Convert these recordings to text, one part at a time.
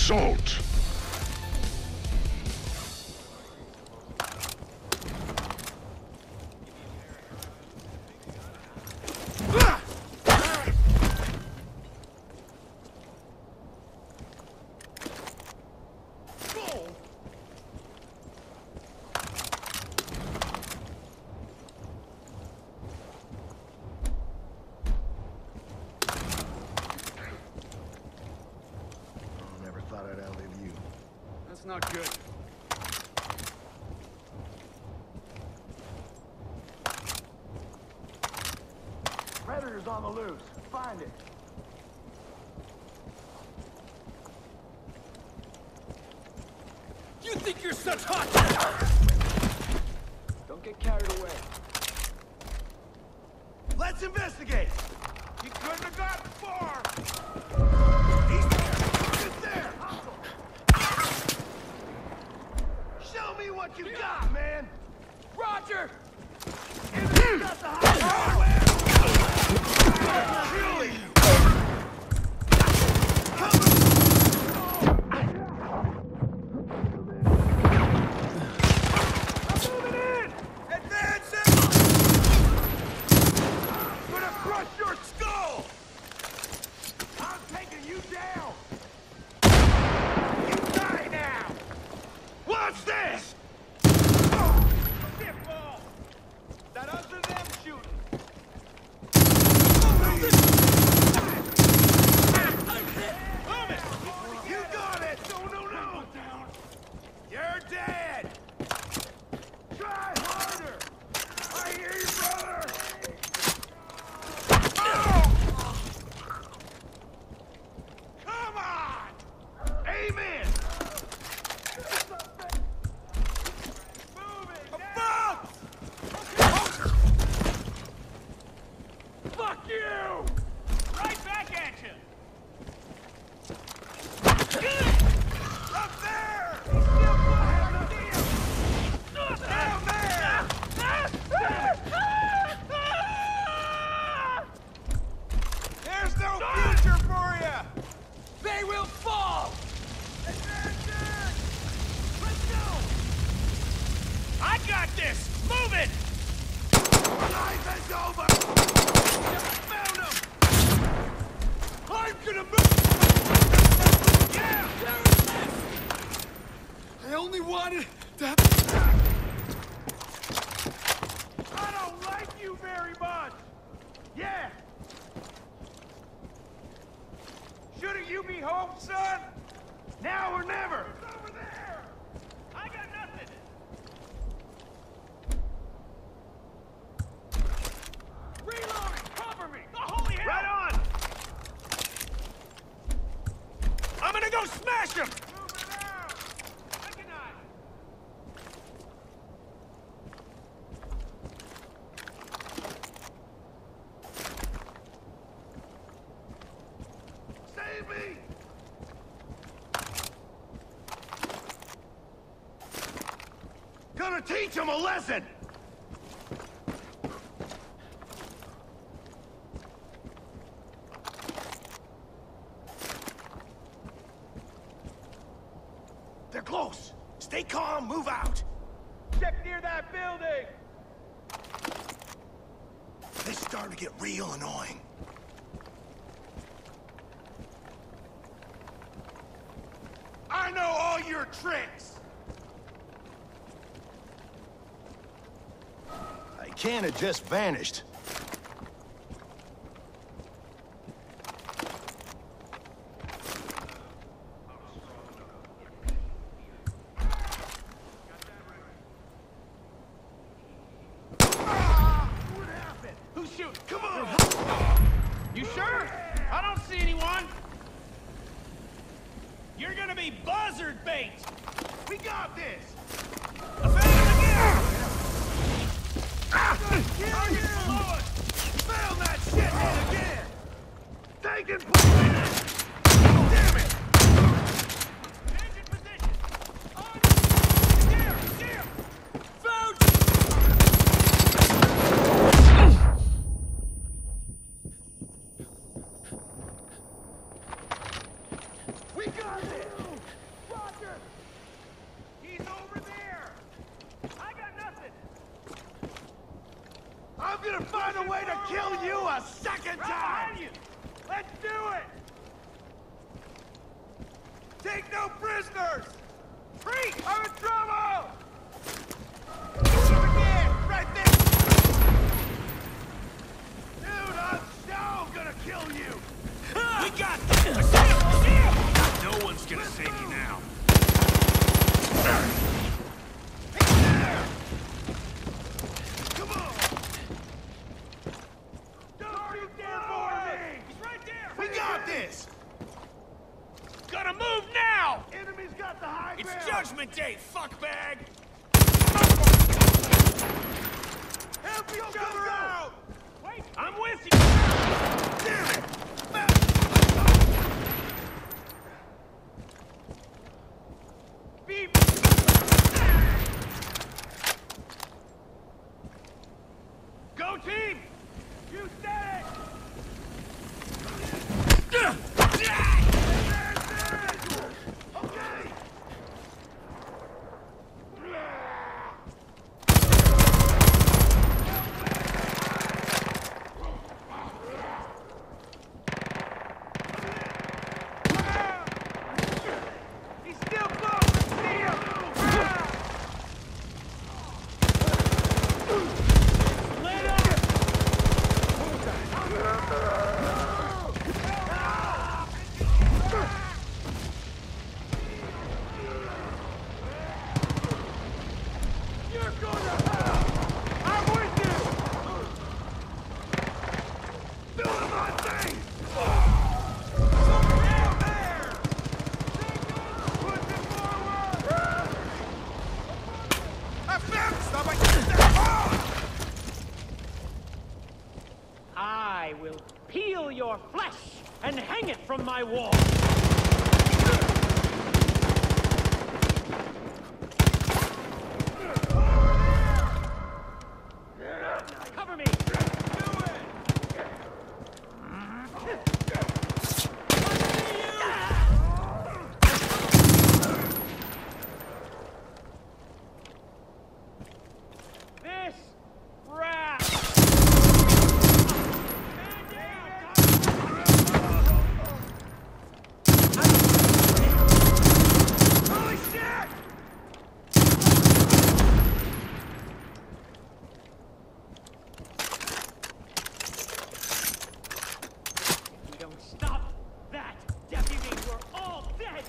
assault. That's not good. Predator's on the loose. Find it. You think you're such hot? Don't get carried away. Let's investigate! He couldn't have gotten far! He's there! He's there! Show me what you got, man! Roger! You got the high Really? I only wanted to have... I don't like you very much! Yeah! Shouldn't you be home, son? Now or never! It's over there! I got nothing! Reloading! Cover me! The holy hell! Right on! I'm gonna go smash him! Moving out! Recognize! Save me! Gonna teach him a lesson! They're close. Stay calm, move out. Check near that building! This is starting to get real annoying. I know all your tricks! I can't have just vanished. What happened? Who's shooting? Come on! You sure? I don't see anyone! You're gonna be buzzard bait! We got this! I found him again! Kill you! Found that shithead again! Taking point! Damn it! Changing position! On! Here! Found! We got it! kill you a second time! You. Let's do it! Take no prisoners! Freak! I'm in trouble! Shoot him again! Right there! Dude, I'm so gonna kill you! We got this! Shield! No one's gonna save you now. Come on! Don't shoot dead boy! He's right there! We got this! Gotta move now! Enemy's got the high ground! It's Judgment Day, fuckbag! Help each other out! Wait! I'm with you! Damn it! Beep! Go team! You said it! Okay! He's still close! See him! Let up! You're going to hell! I'm with you! Doing my thing! Someone down there! Push it forward! I found somebody! I will peel your flesh and hang it from my wall. Cover me! This rat! Holy shit! If we don't stop that, deputy, we're all dead!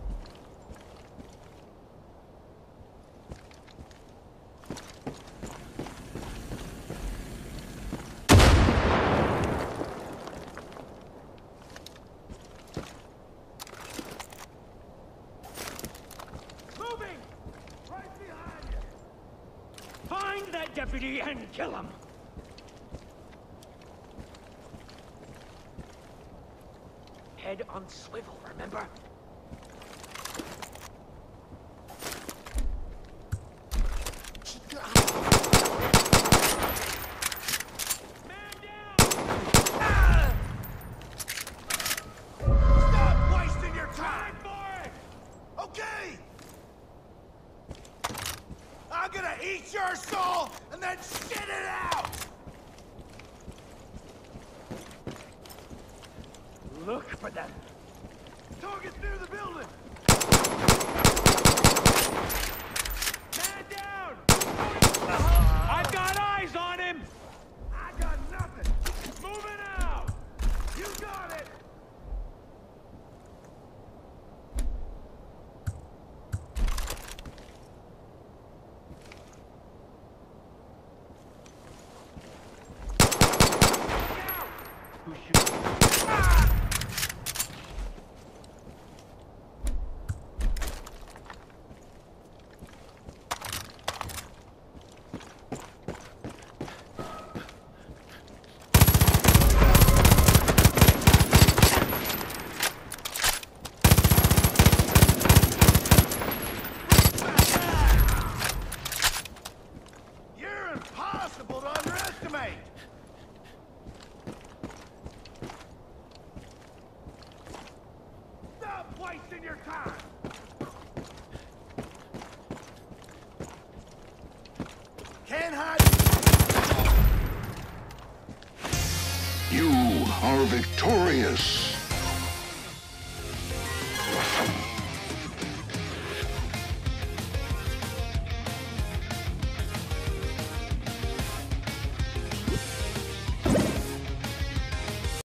Moving! Right behind you! Find that deputy and kill him! Head on swivel, remember? Man down! Stop wasting your time! Boy! Okay! I'm gonna eat your soul and then shit it out! Look for them! Target's near the building! Man down! I've got eyes on him! I got nothing! Moving out! You got it! Who shoots? You're impossible to underestimate! Stop wasting your time! Can't hide. are victorious.